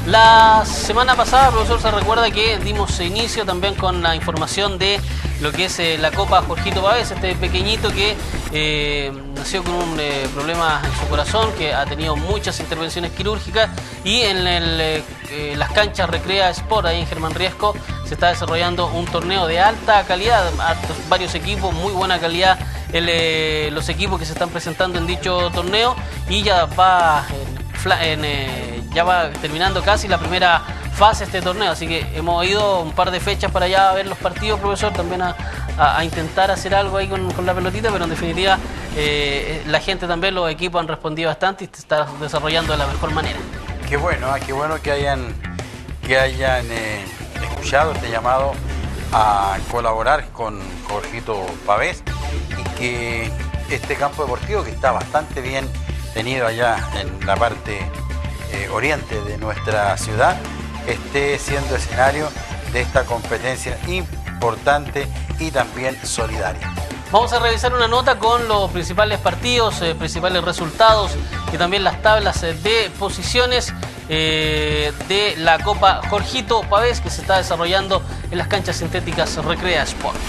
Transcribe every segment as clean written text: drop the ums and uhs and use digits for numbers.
La semana pasada, profesor, se recuerda que dimos inicio también con la información de lo que es la Copa Jorgito Pavés, este pequeñito que nació con un problema en su corazón, que ha tenido muchas intervenciones quirúrgicas, y en las canchas Recrea Sport, ahí en Germán Riesco, se está desarrollando un torneo de alta calidad, varios equipos, muy buena calidad, los equipos que se están presentando en dicho torneo, y ya va terminando casi la primera fase de este torneo, así que hemos ido un par de fechas para allá a ver los partidos, profesor, también a intentar hacer algo ahí con la pelotita, pero en definitiva la gente también, los equipos han respondido bastante y se está desarrollando de la mejor manera. Qué bueno que hayan escuchado este llamado a colaborar con Jorgito Pavés, y que este campo deportivo, que está bastante bien tenido allá en la parte oriente de nuestra ciudad, esté siendo escenario de esta competencia importante y también solidaria. Vamos a revisar una nota con los principales partidos, principales resultados y también las tablas de posiciones de la Copa Jorgito Pavés, que se está desarrollando en las canchas sintéticas Recrea Sport.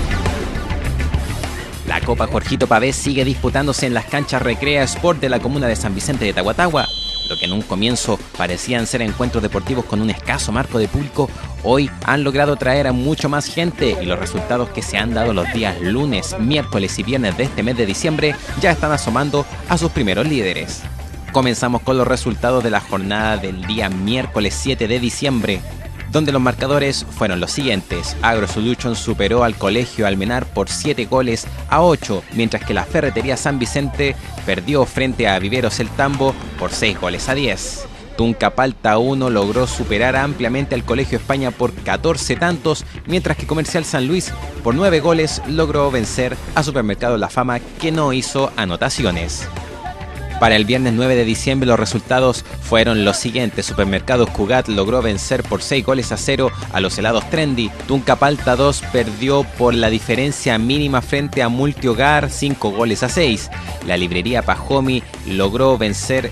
La Copa Jorgito Pavés sigue disputándose en las canchas Recrea Sport de la comuna de San Vicente de Tahuatahua. Lo que en un comienzo parecían ser encuentros deportivos con un escaso marco de público, hoy han logrado traer a mucho más gente, y los resultados que se han dado los días lunes, miércoles y viernes de este mes de diciembre ya están asomando a sus primeros líderes. Comenzamos con los resultados de la jornada del día miércoles 7 de diciembre, donde los marcadores fueron los siguientes. AgroSolutions superó al Colegio Almenar por 7-8, mientras que la Ferretería San Vicente perdió frente a Viveros El Tambo por 6-10. Tuncapalta 1 logró superar ampliamente al Colegio España por 14 tantos, mientras que Comercial San Luis por 9 goles logró vencer a Supermercado La Fama, que no hizo anotaciones. Para el viernes 9 de diciembre los resultados fueron los siguientes. Supermercados Cugat logró vencer por 6-0 a los helados Trendy. Tuncapalta 2 perdió por la diferencia mínima frente a Multihogar 5-6. La librería Pajomi logró vencer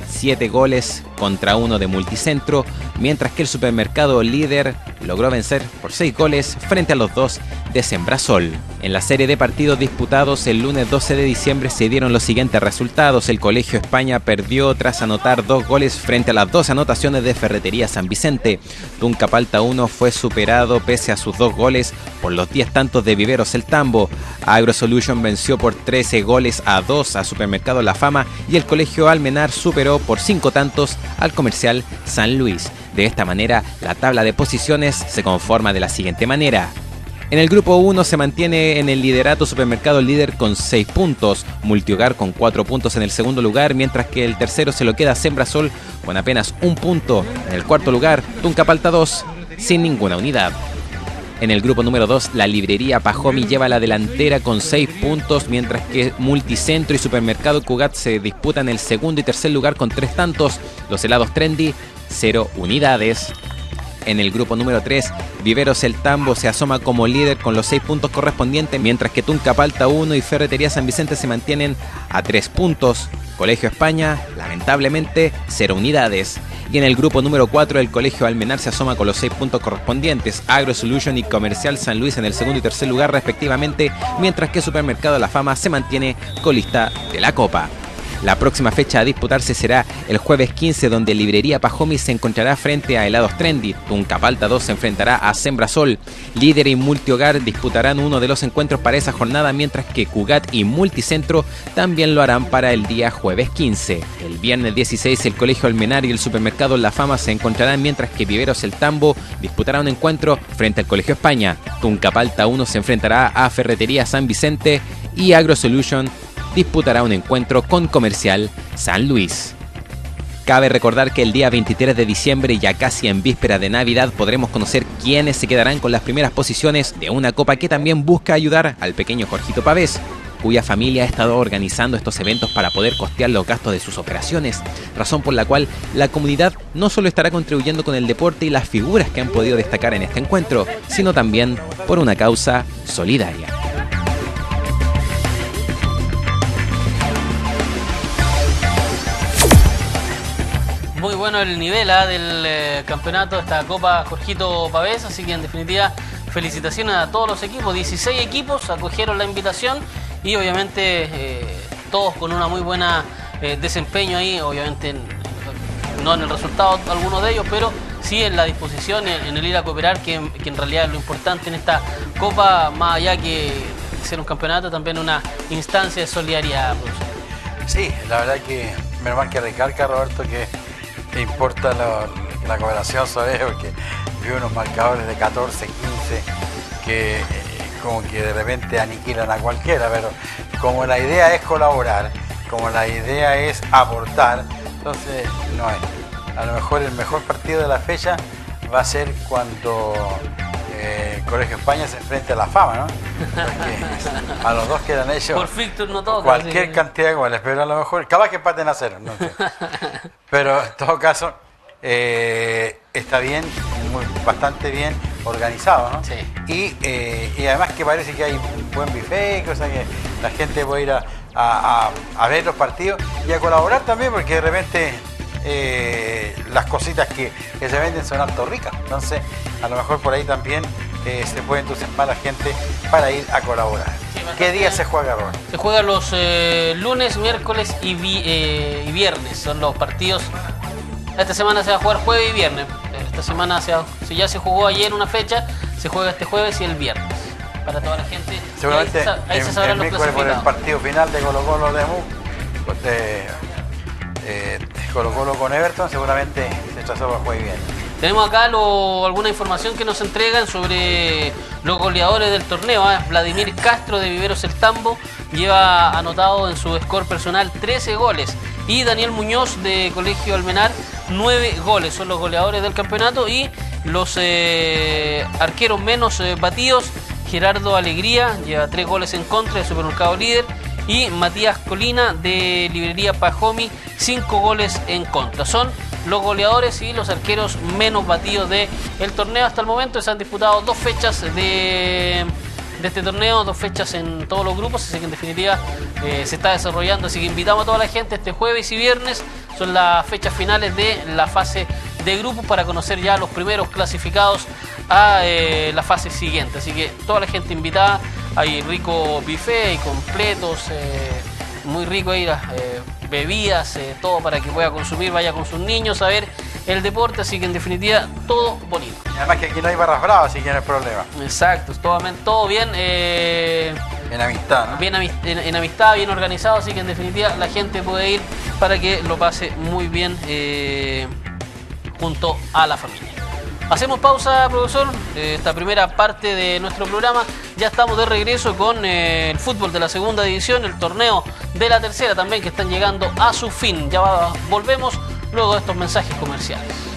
7-1 de Multicentro, mientras que el supermercado Líder logró vencer por 6 goles frente a los 2 de Sembrasol. En la serie de partidos disputados el lunes 12 de diciembre se dieron los siguientes resultados. El Colegio España perdió tras anotar 2 goles frente a las 2 anotaciones de Ferretería San Vicente. Tuncapalta 1 fue superado pese a sus 2 goles por los 10 tantos de Viveros El Tambo. AgroSolution venció por 13-2 a Supermercado La Fama, y el Colegio Almenar superó por 5 tantos al Comercial San Luis. De esta manera, la tabla de posiciones se conforma de la siguiente manera. En el grupo 1 se mantiene en el liderato Supermercado Líder con 6 puntos, Multihogar con 4 puntos en el segundo lugar, mientras que el tercero se lo queda Sembrasol con apenas 1 punto. En el cuarto lugar, Tuncapalta 2 sin ninguna unidad. En el grupo número 2, la librería Pajomi lleva la delantera con 6 puntos, mientras que Multicentro y Supermercado Cugat se disputan el segundo y tercer lugar con 3 tantos. Los helados Trendy, 0 unidades. En el grupo número 3, Viveros El Tambo se asoma como líder con los 6 puntos correspondientes, mientras que Tuncapalta 1 y Ferretería San Vicente se mantienen a 3 puntos. Colegio España, lamentablemente, 0 unidades. Y en el grupo número 4, el Colegio Almenar se asoma con los 6 puntos correspondientes. AgroSolution y Comercial San Luis en el segundo y tercer lugar respectivamente, mientras que Supermercado La Fama se mantiene colista de la Copa. La próxima fecha a disputarse será el jueves 15, donde Librería Pajomi se encontrará frente a Helados Trendy. Tuncapalta 2 se enfrentará a Sembrasol. Líder y Multihogar disputarán uno de los encuentros para esa jornada, mientras que Cugat y Multicentro también lo harán para el día jueves 15. El viernes 16 el Colegio Almenar y el Supermercado La Fama se encontrarán, mientras que Viveros El Tambo disputará un encuentro frente al Colegio España. Tuncapalta 1 se enfrentará a Ferretería San Vicente, y AgroSolution disputará un encuentro con Comercial San Luis. Cabe recordar que el día 23 de diciembre, ya casi en víspera de Navidad, podremos conocer quiénes se quedarán con las primeras posiciones de una copa que también busca ayudar al pequeño Jorgito Pavés, cuya familia ha estado organizando estos eventos para poder costear los gastos de sus operaciones, razón por la cual la comunidad no solo estará contribuyendo con el deporte y las figuras que han podido destacar en este encuentro, sino también por una causa solidaria. Muy bueno el nivel del campeonato de esta Copa Jorgito Pavés, así que en definitiva felicitaciones a todos los equipos. 16 equipos acogieron la invitación y obviamente todos con una muy buena desempeño ahí, obviamente no en el resultado algunos de ellos, pero sí en la disposición, en el ir a cooperar, que en realidad es lo importante en esta Copa, más allá que ser un campeonato, también una instancia de solidaridad, profesor. Sí, la verdad que menos mal que recalca, Roberto, que importa la cooperación sobre eso, porque vi unos marcadores de 14, 15 que como que de repente aniquilan a cualquiera, pero como la idea es colaborar, como la idea es aportar, entonces no es. A lo mejor el mejor partido de la fecha va a ser cuando el Colegio España se enfrente a la Fama, ¿no? Porque a los dos quedan hechos por Victor no toca, cualquier sí, cantidad de goles, pero a lo mejor, capaz que empaten a 0, no sé. Pero en todo caso, está bien, bastante bien organizado, ¿no? Sí. Y además que parece que hay un buen buffet, cosa que la gente puede ir a ver los partidos y a colaborar también, porque de repente las cositas que se venden son harto ricas, entonces a lo mejor por ahí también se puede entusiasmar a la gente para ir a colaborar. Sí, ¿qué día se juega, Robert? Se juega los lunes, miércoles y viernes, son los partidos. Esta semana se va a jugar jueves y viernes. Esta semana, si ya se jugó ayer una fecha, se juega este jueves y el viernes. Para toda la gente. Seguramente ahí se sabrán los clasificados. Por el partido final de Colo-Colo Colo-Colo con Everton, seguramente se trazó para jueves y viernes. Tenemos acá alguna información que nos entregan sobre los goleadores del torneo. Vladimir Castro de Viveros El Tambo lleva anotado en su score personal 13 goles. Y Daniel Muñoz de Colegio Almenar 9 goles. Son los goleadores del campeonato. Y los arqueros menos batidos, Gerardo Alegría lleva 3 goles en contra de Supermercado Líder. Y Matías Colina de Librería Pajomi 5 goles en contra. Son los goleadores y los arqueros menos batidos del torneo. Hasta el momento se han disputado 2 fechas de este torneo, 2 fechas en todos los grupos, así que en definitiva se está desarrollando, así que invitamos a toda la gente este jueves y viernes, son las fechas finales de la fase de grupos para conocer ya los primeros clasificados a la fase siguiente, así que toda la gente invitada, hay rico buffet y completos, muy rico ahí las bebidas, todo para que pueda consumir, vaya con sus niños a ver el deporte, así que en definitiva todo bonito. Y además que aquí no hay barras bravas, así que no hay problema. Exacto, todo bien. En amistad, ¿no? Bien en amistad, bien organizado, así que en definitiva la gente puede ir para que lo pase muy bien junto a la familia. Hacemos pausa, profesor, esta primera parte de nuestro programa. Ya estamos de regreso con el fútbol de la segunda división, el torneo de la tercera también, que están llegando a su fin. Ya volvemos luego de estos mensajes comerciales.